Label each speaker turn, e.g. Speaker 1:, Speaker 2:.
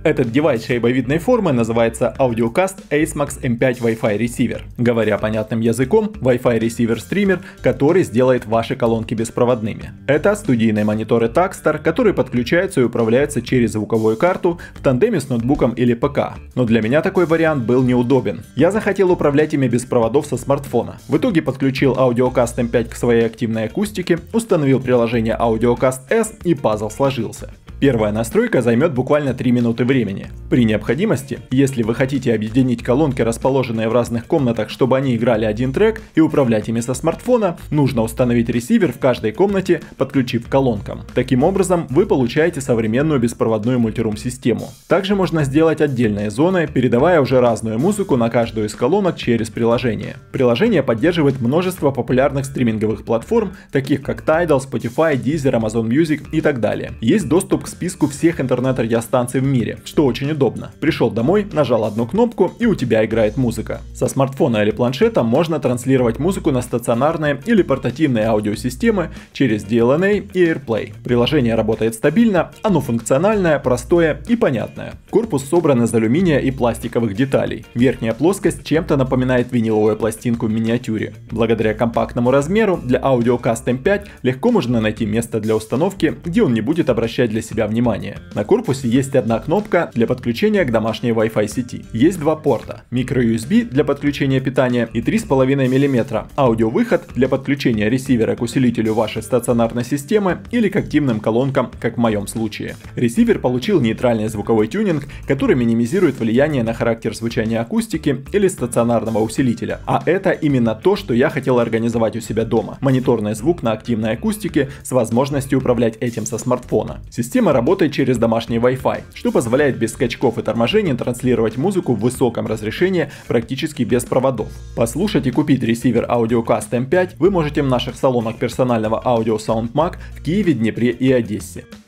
Speaker 1: Этот девайс шайбовидной формы называется AudioCast AceMax M5 Wi-Fi Receiver. Говоря понятным языком, Wi-Fi Receiver стример, который сделает ваши колонки беспроводными. Это студийные мониторы Takstar, которые подключаются и управляются через звуковую карту в тандеме с ноутбуком или ПК. Но для меня такой вариант был неудобен. Я захотел управлять ими без проводов со смартфона. В итоге подключил AudioCast M5 к своей активной акустике, установил приложение AudioCast S и пазл сложился. Первая настройка займет буквально 3 минуты времени. При необходимости, если вы хотите объединить колонки, расположенные в разных комнатах, чтобы они играли один трек и управлять ими со смартфона, нужно установить ресивер в каждой комнате, подключив к колонкам. Таким образом, вы получаете современную беспроводную мультирум-систему. Также можно сделать отдельные зоны, передавая уже разную музыку на каждую из колонок через приложение. Приложение поддерживает множество популярных стриминговых платформ, таких как Tidal, Spotify, Deezer, Amazon Music и так далее. Есть доступ к списку всех интернет-радиостанций в мире, что очень удобно. Пришел домой, нажал одну кнопку и у тебя играет музыка. Со смартфона или планшета можно транслировать музыку на стационарные или портативные аудиосистемы через DLNA и AirPlay. Приложение работает стабильно, оно функциональное, простое и понятное. Корпус собран из алюминия и пластиковых деталей. Верхняя плоскость чем-то напоминает виниловую пластинку в миниатюре. Благодаря компактному размеру для AudioCast M5 легко можно найти место для установки, где он не будет обращать для себя внимание. На корпусе есть одна кнопка для подключения к домашней Wi-Fi сети. Есть два порта: micro-USB для подключения питания и 3,5 мм аудиовыход для подключения ресивера к усилителю вашей стационарной системы или к активным колонкам, как в моем случае. Ресивер получил нейтральный звуковой тюнинг, который минимизирует влияние на характер звучания акустики или стационарного усилителя. А это именно то, что я хотел организовать у себя дома. Мониторный звук на активной акустике с возможностью управлять этим со смартфона. Система работает через домашний Wi-Fi, что позволяет без скачков и торможений транслировать музыку в высоком разрешении практически без проводов. Послушать и купить ресивер AudioCast M5 вы можете в наших салонах персонального Audio Sound Mag в Киеве, Днепре и Одессе.